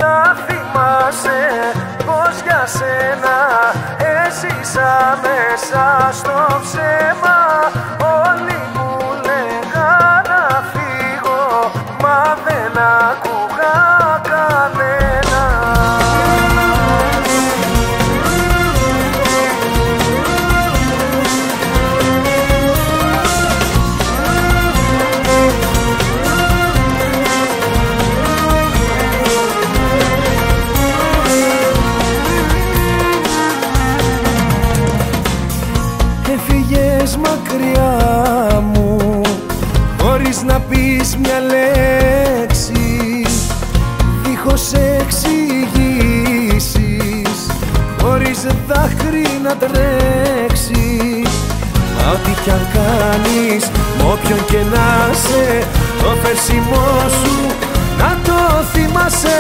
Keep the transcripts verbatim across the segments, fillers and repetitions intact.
Να θυμάσαι πως για σένα έζησα μέσα στο ψέμα. Όλοι μου λέγαν να φύγω, μα δεν άκουγα κανένα. Έφυγες μακριά μου χωρίς να πεις μια λέξη, δίχως εξηγήσεις, χωρίς δάκρυ να τρέξει. Μα ό,τι κι αν κάνεις, μ' όποιον και να σε, το φέρσιμό σου να το θυμάσαι.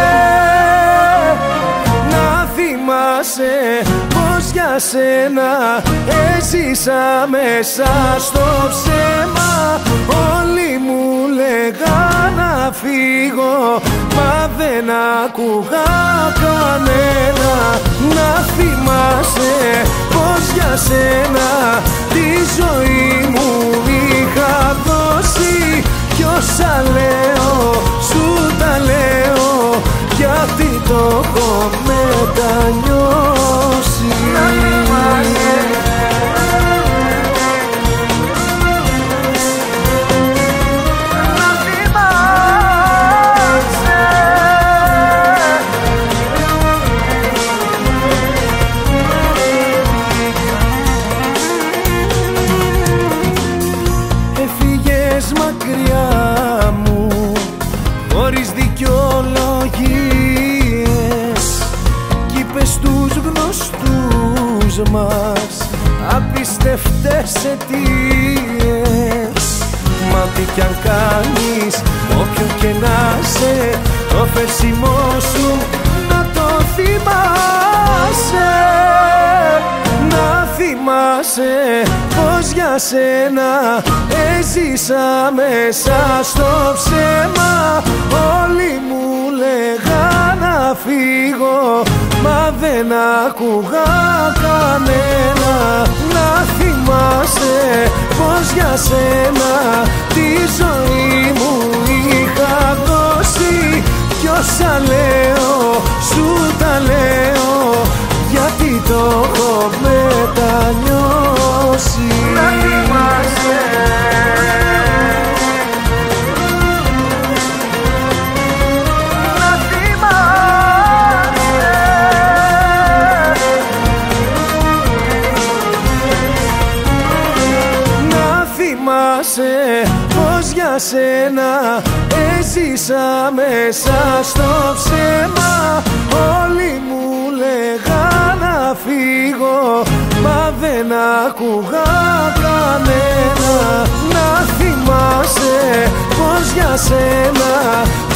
Να θυμάσαι πως για σένα έζησα μέσα στο ψέμα. Όλοι μου λέγαν να φύγω, μα δεν άκουγα κανένα. Να θυμάσαι πως για σένα τη ζωή μου είχα δώσει, κι όσα λέω σου τα λέω γιατί το έχω μετανιώσει. Να θυμάσαι, να θυμάσαι. Έφυγες μακριά μου χωρίς δικαιολογίες κι είπες στους γνωστούς μας απίστευτες αιτίες. Μα τι κι αν κάνεις, όποιον και να σε, το φέρσιμό σου να το θυμάσαι. Να θυμάσαι πως για σένα έζησα μέσα στο ψέμα. Όλοι μου λέγαν να φύγω, μα δεν άκουγα κανένα. Να θυμάσαι πως για σένα τη ζωή μου είχα δώσει, κι όσα λέω σου τα λέω γιατί το έχω μετανιώσει. Να θυμάσαι, να θυμάσαι. Να θυμάσαι πως για σένα έζησα μέσα στο ψέμα. Όλοι μου λέγαν να φύγω, μα δεν άκουγα κανένα. Να θυμάσαι πως για σένα